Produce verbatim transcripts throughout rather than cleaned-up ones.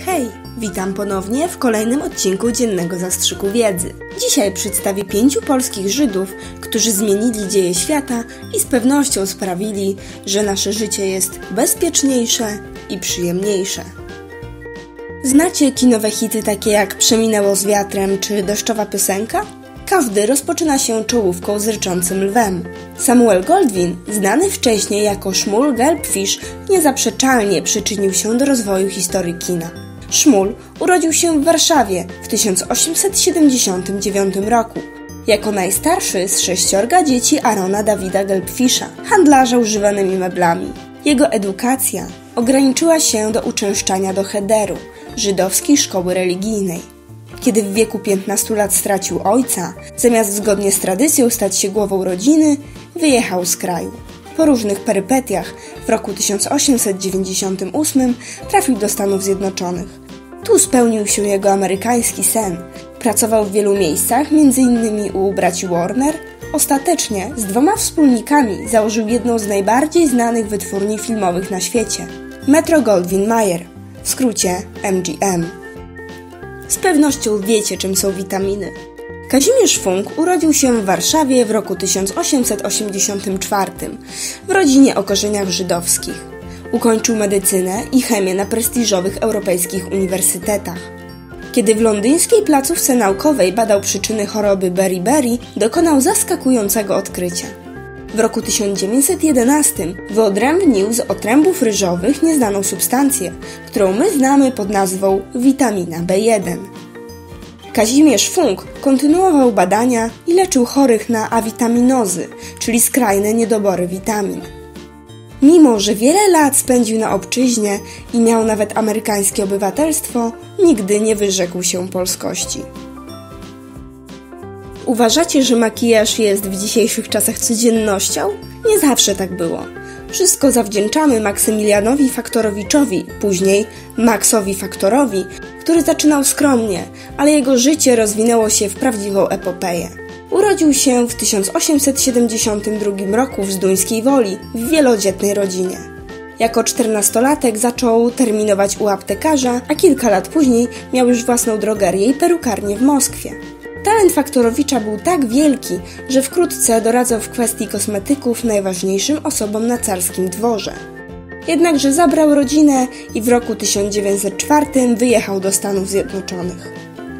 Hej, witam ponownie w kolejnym odcinku Dziennego Zastrzyku Wiedzy. Dzisiaj przedstawię pięciu polskich Żydów, którzy zmienili dzieje świata i z pewnością sprawili, że nasze życie jest bezpieczniejsze i przyjemniejsze. Znacie kinowe hity takie jak Przeminęło z wiatrem czy Deszczowa piosenka? Każdy rozpoczyna się czołówką z ryczącym lwem. Samuel Goldwyn, znany wcześniej jako Shmuel Gelbfish, niezaprzeczalnie przyczynił się do rozwoju historii kina. Shmuel urodził się w Warszawie w tysiąc osiemset siedemdziesiątym dziewiątym roku. Jako najstarszy z sześciorga dzieci Arona Davida Gelbfisha, handlarza używanymi meblami. Jego edukacja ograniczyła się do uczęszczania do Hederu, żydowskiej szkoły religijnej. Kiedy w wieku piętnastu lat stracił ojca, zamiast zgodnie z tradycją stać się głową rodziny, wyjechał z kraju. Po różnych perypetiach w roku tysiąc osiemset dziewięćdziesiątym ósmym trafił do Stanów Zjednoczonych. Tu spełnił się jego amerykański sen. Pracował w wielu miejscach, między innymi u braci Warner. Ostatecznie z dwoma wspólnikami założył jedną z najbardziej znanych wytwórni filmowych na świecie – Metro-Goldwyn-Mayer, w skrócie M G M. Z pewnością wiecie, czym są witaminy. Kazimierz Funk urodził się w Warszawie w roku tysiąc osiemset osiemdziesiątym czwartym w rodzinie o korzeniach żydowskich. Ukończył medycynę i chemię na prestiżowych europejskich uniwersytetach. Kiedy w londyńskiej placówce naukowej badał przyczyny choroby Beriberi, dokonał zaskakującego odkrycia. W roku tysiąc dziewięćset jedenastym wyodrębnił z otrębów ryżowych nieznaną substancję, którą my znamy pod nazwą witamina B jeden. Kazimierz Funk kontynuował badania i leczył chorych na awitaminozy, czyli skrajne niedobory witamin. Mimo że wiele lat spędził na obczyźnie i miał nawet amerykańskie obywatelstwo, nigdy nie wyrzekł się polskości. Uważacie, że makijaż jest w dzisiejszych czasach codziennością? Nie zawsze tak było. Wszystko zawdzięczamy Maksymilianowi Faktorowiczowi, później Maxowi Faktorowi, który zaczynał skromnie, ale jego życie rozwinęło się w prawdziwą epopeję. Urodził się w tysiąc osiemset siedemdziesiątym drugim roku w Zduńskiej Woli, w wielodzietnej rodzinie. Jako czternastolatek zaczął terminować u aptekarza, a kilka lat później miał już własną drogerię i perukarnię w Moskwie. Talent Faktorowicza był tak wielki, że wkrótce doradzał w kwestii kosmetyków najważniejszym osobom na carskim dworze. Jednakże zabrał rodzinę i w roku tysiąc dziewięćset czwartym wyjechał do Stanów Zjednoczonych.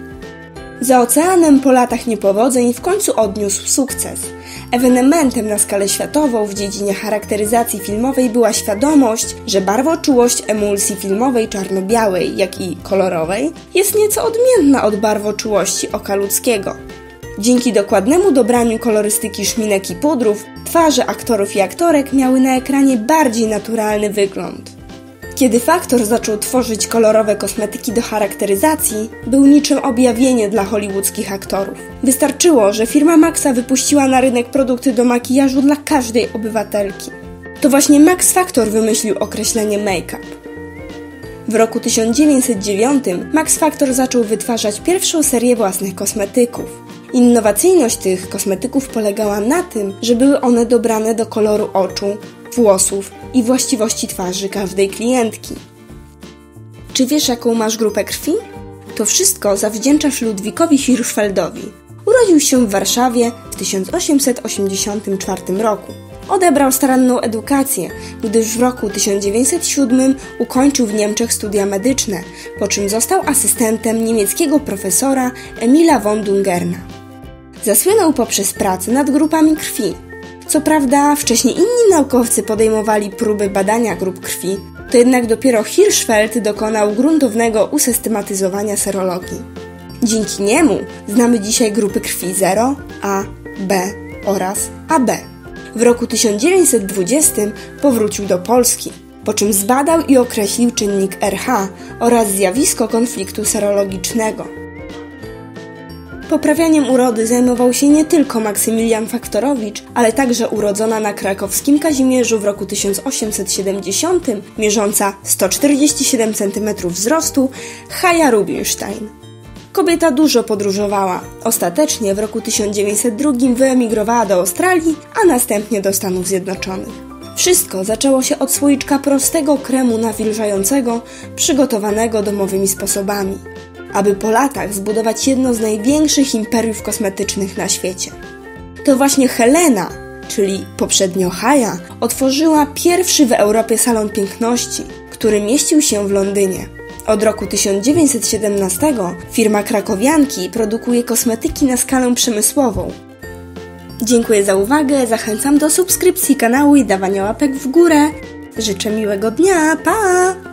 Za oceanem po latach niepowodzeń w końcu odniósł sukces. Ewenementem na skalę światową w dziedzinie charakteryzacji filmowej była świadomość, że barwoczułość emulsji filmowej czarno-białej, jak i kolorowej, jest nieco odmienna od barwoczułości oka ludzkiego. Dzięki dokładnemu dobraniu kolorystyki szminek i pudrów, twarze aktorów i aktorek miały na ekranie bardziej naturalny wygląd. Kiedy Faktor zaczął tworzyć kolorowe kosmetyki do charakteryzacji, był niczym objawienie dla hollywoodzkich aktorów. Wystarczyło, że firma Maxa wypuściła na rynek produkty do makijażu dla każdej obywatelki. To właśnie Max Factor wymyślił określenie make-up. W roku tysiąc dziewięćset dziewiątym Max Factor zaczął wytwarzać pierwszą serię własnych kosmetyków. Innowacyjność tych kosmetyków polegała na tym, że były one dobrane do koloru oczu, włosów i właściwości twarzy każdej klientki. Czy wiesz, jaką masz grupę krwi? To wszystko zawdzięczasz Ludwikowi Hirschfeldowi. Urodził się w Warszawie w tysiąc osiemset osiemdziesiątym czwartym roku. Odebrał staranną edukację, gdyż w roku tysiąc dziewięćset siódmym ukończył w Niemczech studia medyczne, po czym został asystentem niemieckiego profesora Emila von Dungerna. Zasłynął poprzez pracę nad grupami krwi. Co prawda wcześniej inni naukowcy podejmowali próby badania grup krwi, to jednak dopiero Hirschfeld dokonał gruntownego usystematyzowania serologii. Dzięki niemu znamy dzisiaj grupy krwi zero, A, B oraz A B. W roku tysiąc dziewięćset dwudziestym powrócił do Polski, po czym zbadał i określił czynnik R H oraz zjawisko konfliktu serologicznego. Poprawianiem urody zajmował się nie tylko Maksymilian Faktorowicz, ale także urodzona na krakowskim Kazimierzu w roku tysiąc osiemset siedemdziesiątym, mierząca sto czterdzieści siedem centymetrów wzrostu, Chaya Rubinstein. Kobieta dużo podróżowała. Ostatecznie w roku tysiąc dziewięćset drugim wyemigrowała do Australii, a następnie do Stanów Zjednoczonych. Wszystko zaczęło się od słoiczka prostego kremu nawilżającego, przygotowanego domowymi sposobami, aby po latach zbudować jedno z największych imperiów kosmetycznych na świecie. To właśnie Helena, czyli poprzednio Haja, otworzyła pierwszy w Europie salon piękności, który mieścił się w Londynie. Od roku tysiąc dziewięćset siedemnastego firma krakowianki produkuje kosmetyki na skalę przemysłową. Dziękuję za uwagę, zachęcam do subskrypcji kanału i dawania łapek w górę. Życzę miłego dnia, pa!